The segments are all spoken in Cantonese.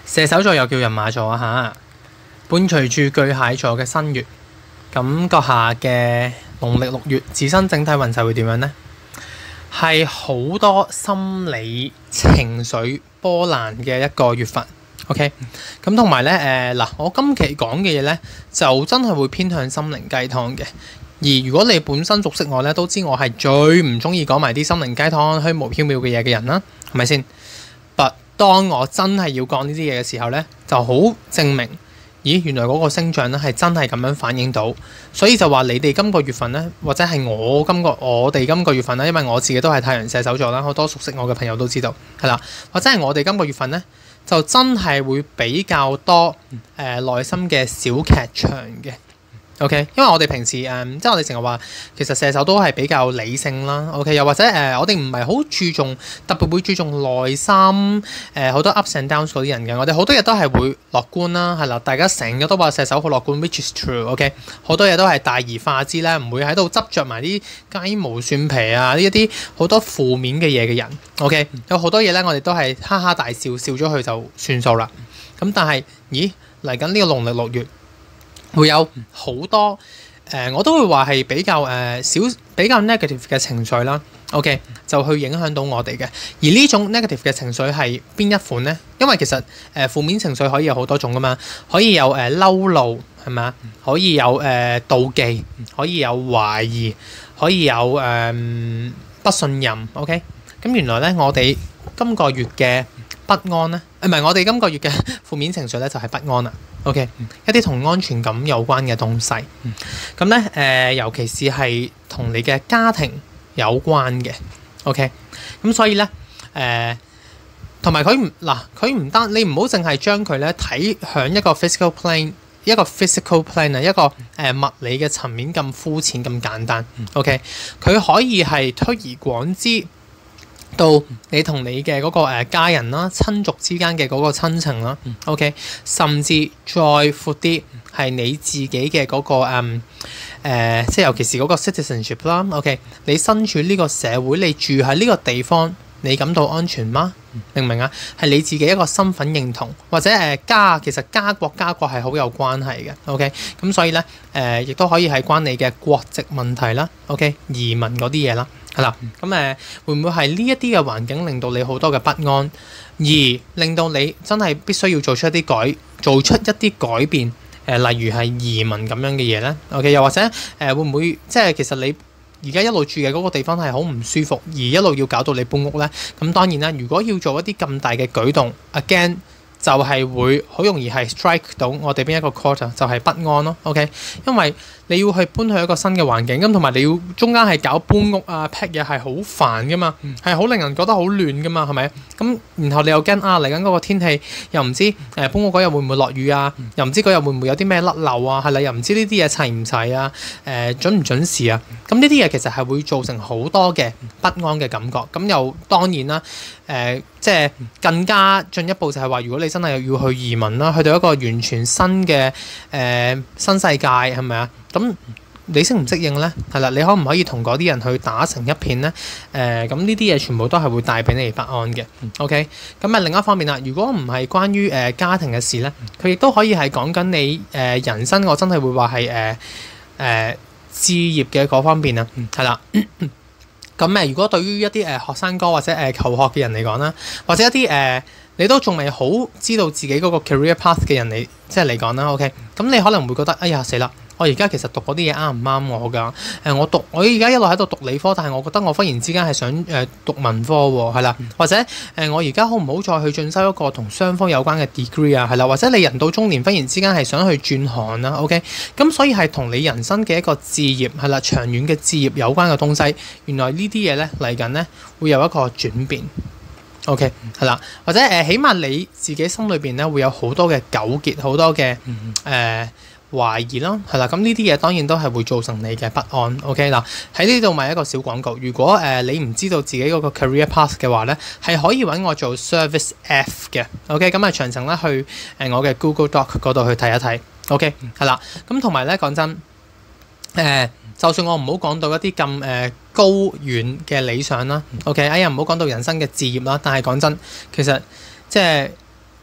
射手座又叫人馬座啊嚇，伴隨住巨蟹座嘅新月，咁閣下嘅農曆6月自身整體運勢會點樣呢？係好多心理情緒波瀾嘅一個月份。OK， 咁同埋咧我今期講嘅嘢咧就真係會偏向心靈雞湯嘅。而如果你本身熟悉我咧，都知我係最唔中意講埋啲心靈雞湯虛無縹緲嘅嘢嘅人啦，係咪先？但當我真係要講呢啲嘢嘅時候咧，就好證明，咦，原來嗰個星象咧係真係咁樣反映到，所以就話你哋今個月份咧，或者係我哋今個月份咧，因為我自己都係太陽射手座啦，好多熟悉我嘅朋友都知道，係啦，或者係我哋今個月份咧，就真係會比較多內心嘅小劇場嘅。OK， 因為我哋平時即係我哋成日話，其實射手都係比較理性啦。OK， 又或者我哋唔係好注重，特別會注重內心好多 ups and downs 嗰啲人嘅。我哋好多嘢都係會樂觀啦，係啦。大家成日都話射手好樂觀 ，which is true。OK， 好多嘢都係大而化之咧，唔會喺度執着埋啲雞毛蒜皮啊呢一啲好多負面嘅嘢嘅人。OK， 有好多嘢咧，我哋都係哈哈大笑，笑咗佢就算數啦。咁但係，咦，嚟緊呢個農曆6月。會有好多我都會話係比較比較 negative 嘅情緒啦。OK， 就去影響到我哋嘅。而呢種 negative 嘅情緒係邊一款呢？因為其實負面情緒可以有好多種噶嘛，可以有嬲怒係咪啊？可以有妒忌，可以有懷疑，可以有不信任。OK， 咁原來咧我哋今個月嘅不安咧，唔係我哋今個月嘅負面情緒咧就係不安啦。OK， 一啲同安全感有關嘅東西，咁咧尤其是係同你嘅家庭有關嘅。OK， 咁所以咧同埋佢唔單你唔好淨係將佢咧睇向一個 physical plane 啊，一個物理嘅層面咁膚淺咁簡單。OK， 佢可以係推而廣之。到你同你嘅嗰個家人啦、親族之間嘅嗰個親情啦，OK， 甚至再闊啲係你自己嘅嗰個即係尤其是嗰個 citizenship 啦，OK， 你身處呢個社會，你住喺呢個地方，你感到安全嗎？明唔明啊？係你自己一個身份認同，或者其實家國係好有關係嘅。OK， 咁所以咧亦都可以係關你嘅國籍問題啦。OK， 移民嗰啲嘢啦。係啦，咁會唔會係呢一啲嘅環境令到你好多嘅不安，而令到你真係必須要做出一啲改變？例如係移民咁樣嘅嘢咧。OK， 又或者會唔會即係其實你而家一路住嘅嗰個地方係好唔舒服，而一路要搞到你搬屋咧？咁當然啦，如果要做一啲咁大嘅舉動 ，again 就係會好容易係 strike 到我哋邊一個 quarter 就係不安咯。OK， 因為你要去搬去一個新嘅環境，咁同埋你要中間係搞搬屋啊、pack 嘢係好煩噶嘛，係好令人覺得好亂噶嘛，係咪？咁然後你又驚嚟緊嗰個天氣又唔知搬屋嗰日會唔會落雨啊？又唔知嗰日會唔會有啲咩甩漏啊？係啦，又唔知呢啲嘢齊唔齊啊？準唔準時啊？咁呢啲嘢其實係會造成好多嘅不安嘅感覺。咁又當然啦，即係更加進一步就係話，如果你真係要去移民啦，去到一個完全新嘅新世界，係咪啊？咁你適唔適應呢？係啦，你可唔可以同嗰啲人去打成一片呢？咁呢啲嘢全部都係會帶俾你不安嘅。OK， 咁另一方面啦，如果唔係關於家庭嘅事呢，佢亦都可以係講緊你人生，我真係會話係置業嘅嗰方面啊，係啦。咁如果對於一啲學生哥或者求學嘅人嚟講啦，或者一啲你都仲未好知道自己嗰個 career path 嘅人嚟講啦 ，OK， 咁你可能會覺得哎呀死啦！我而家其實讀嗰啲嘢啱唔啱我㗎？我而家一路喺度讀理科，但係我覺得我忽然之間係想讀文科喎，係啦，或者我而家好唔好再去進修一個同雙方有關嘅 degree 啊？係啦，或者你人到中年忽然之間係想去轉行啦 ，OK， 咁所以係同你人生嘅一個置業係啦，長遠嘅置業有關嘅東西，原來呢啲嘢咧嚟緊咧會有一個轉變。OK， 係啦，或者起碼你自己心裏邊咧會有好多嘅糾結，好多嘅懷疑啦，係啦，咁呢啲嘢當然都係會造成你嘅不安。OK 嗱，喺呢度賣一個小廣告，如果你唔知道自己嗰個 career path 嘅話咧，係可以揾我做 service F 嘅。OK， 咁詳情咧去我嘅 Google Doc 嗰度去睇一睇。OK， 係啦，咁同埋咧講真，就算我唔好講到一啲咁高遠嘅理想啦，OK， 唔好講到人生嘅志業啦，但係講真，其實即係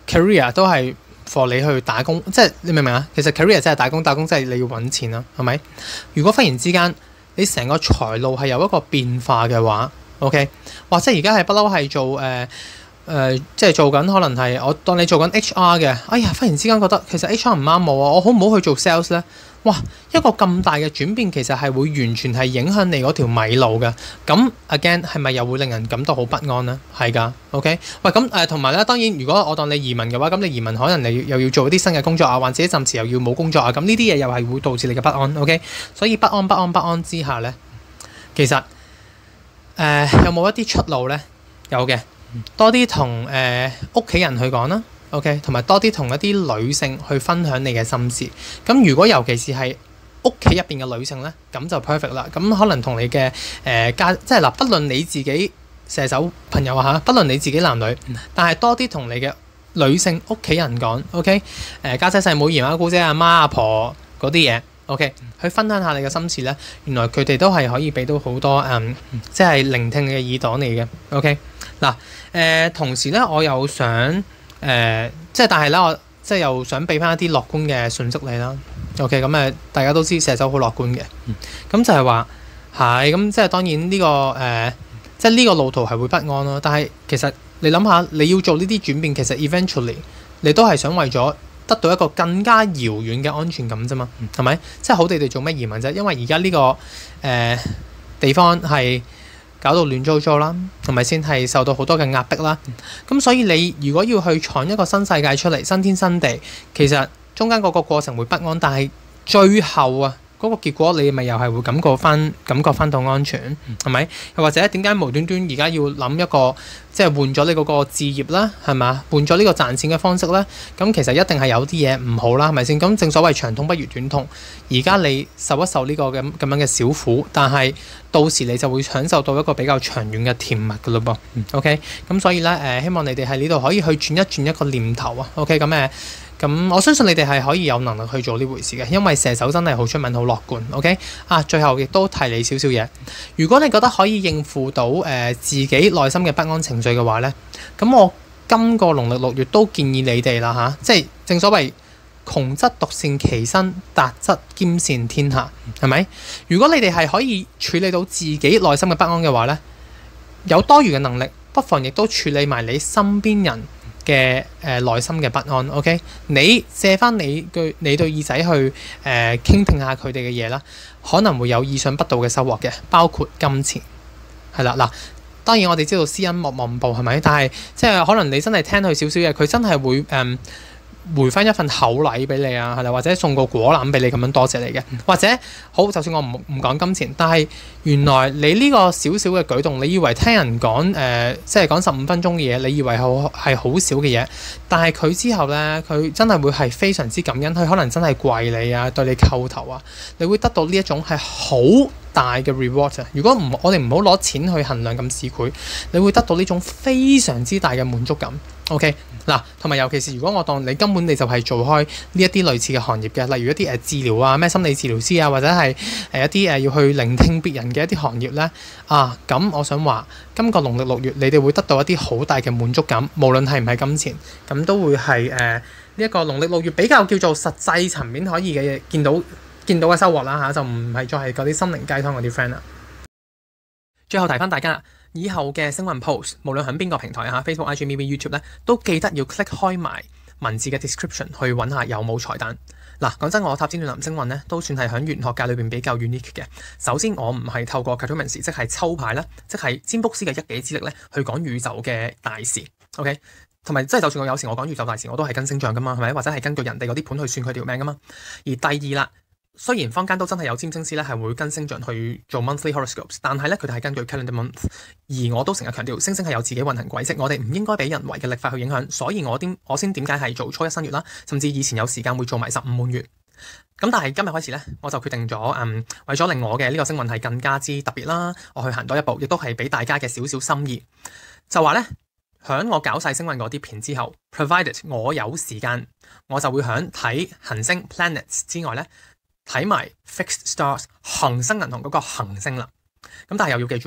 career 都係 for 你去打工，即係你明唔明啊？其實 career 真係打工，打工即係你要揾錢啦，係咪？如果忽然之間你成個財路係有一個變化嘅話 ，OK， 或者而家係不嬲係做即係做緊可能係我當你做緊 HR 嘅，哎呀，忽然之間覺得其實 HR 唔啱我啊，我好唔好去做 sales 呢？哇！一個咁大嘅轉變，其實係會完全係影響你嗰條米路嘅。咁 again 係咪又會令人感到好不安呢？係㗎，OK。喂，咁同埋咧，當然如果我當你移民嘅話，咁你移民可能你又要做一啲新嘅工作啊，或者暫時又要冇工作啊，咁呢啲嘢又係會導致你嘅不安。OK，所以不安之下呢，其實有冇一啲出路呢？有嘅，多啲同屋企人去講啦。OK， 同埋多啲同一啲女性去分享你嘅心事。咁如果尤其是係屋企入邊嘅女性呢，咁就 perfect 啦。咁可能同你嘅即係嗱，不論你自己射手朋友啊嚇，不論你自己男女，但係多啲同你嘅女性屋企人講 ，OK， 家姐細妹姨媽姑姐阿媽阿婆嗰啲嘢 ，OK， 去分享下你嘅心事呢。原來佢哋都係可以俾到好多即係聆聽嘅耳朵你嘅 ，OK。嗱同時呢，我又想。即係但係咧，我即係又想俾翻一啲樂觀嘅訊息你啦。OK， 咁大家都知射手好樂觀嘅，咁就係話係咁，即係當然呢個即係呢個路途係會不安咯。但係其實你諗下，你要做呢啲轉變，其實 eventually 你都係想為咗得到一個更加遙遠嘅安全感啫嘛，係咪？即係好地地做咩移民啫？因為而家呢個地方係搞到亂糟糟啦，同埋先係受到好多嘅壓迫啦。咁所以你如果要去闖一個新世界出嚟，新天新地，其實中間嗰個過程會不安，但係最後啊嗰個結果你咪又係會感覺翻到安全，係咪？又或者點解無端端而家要諗一個即係換咗你嗰個置業啦，係嘛？換咗呢個賺錢嘅方式咧，咁其實一定係有啲嘢唔好啦，係咪先？咁正所謂長痛不如短痛，而家你受一受呢個咁樣嘅小苦，但係到時你就會享受到一個比較長遠嘅甜蜜㗎咯噃。OK，咁所以咧希望你哋喺呢度可以去轉一個念頭啊。OK，咁我相信你哋係可以有能力去做呢回事嘅，因為射手真係好出名、好樂觀。OK，最後亦都提你少少嘢。如果你覺得可以應付到自己內心嘅不安情緒嘅話呢，咁我今個農曆6月都建議你哋啦嚇，即係正所謂窮則獨善其身，達則兼善天下，係咪？如果你哋係可以處理到自己內心嘅不安嘅話呢，有多餘嘅能力，不妨亦都處理埋你身邊人嘅內心嘅不安。OK， 你借翻你對耳仔去傾聽下佢哋嘅嘢啦，可能會有意想不到嘅收穫嘅，包括金錢係啦。嗱，當然我哋知道施恩莫望報係咪？但係即係可能你真係聽佢少少嘢，佢真係會回翻一份厚禮俾你啊，係啦，或者送個果籃俾你咁樣多謝你嘅，或者好，就算我唔講金錢，但係原來你呢個少少嘅舉動，你以為聽人講即係講15分鐘嘅嘢，你以為係好少嘅嘢，但係佢之後呢，佢真係會係非常之感恩，佢可能真係跪你啊，對你叩頭啊，你會得到呢一種係好大嘅 reward 啊！如果我哋唔好攞錢去衡量咁市儈，你會得到呢種非常之大嘅滿足感。OK， 嗱，同埋尤其是如果我當你根本你就係做開呢一啲類似嘅行業嘅，例如一啲治療啊、咩心理治療師啊，或者係一啲要去聆聽別人嘅一啲行業呢，咁我想話今個農曆6月你哋會得到一啲好大嘅滿足感，無論係唔係金錢，咁都會係呢一個農曆6月比較叫做實際層面可以嘅見到嘅收穫啦嚇，就唔係再係嗰啲心靈雞湯嗰啲 friend 啦。最後提翻大家，以後嘅星運 post， 無論喺邊個平台嚇 ，Facebook、IG、MeWe、YouTube 咧，都記得要 click 開埋文字嘅 description 去揾下有冇彩蛋。嗱，講真，我塔尖暖男星運咧，都算係喺玄學界裏邊比較 unique 嘅。首先，我唔係透過 cartomancy， 即係抽牌啦，即係占卜師嘅一己之力咧，去講宇宙嘅大事。OK， 同埋即係就算我有時我講宇宙大事，我都係跟星象噶嘛，係咪？或者係根據人哋嗰啲盤去算佢條命噶嘛。而第二啦。雖然坊間都真係有占星師咧，係會跟星象去做 monthly horoscopes， 但係咧佢哋係根據 calendar month， 而我都成日強調星星係有自己運行軌跡，我哋唔應該俾人為嘅曆法去影響，所以我先點解係做初一新月啦，甚至以前有時間會做埋15滿月。咁但係今日開始咧，我就決定咗為咗令我嘅呢個星運係更加之特別啦，我去行多一步，亦都係俾大家嘅少少心意，就話咧響我搞晒星運嗰啲片之後 ，provided 我有時間，我就會響睇行星 planets 之外咧。睇埋 fixed stars 恒生銀行嗰個恒星啦，咁但係又要記住，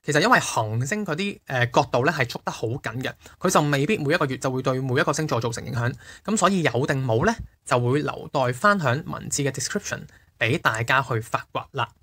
其實因為行星佢啲角度咧係捉得好緊嘅，佢就未必每一個月就會對每一個星座造成影響。咁所以有定冇咧，就會留待翻響文字嘅 description俾大家去發掘啦。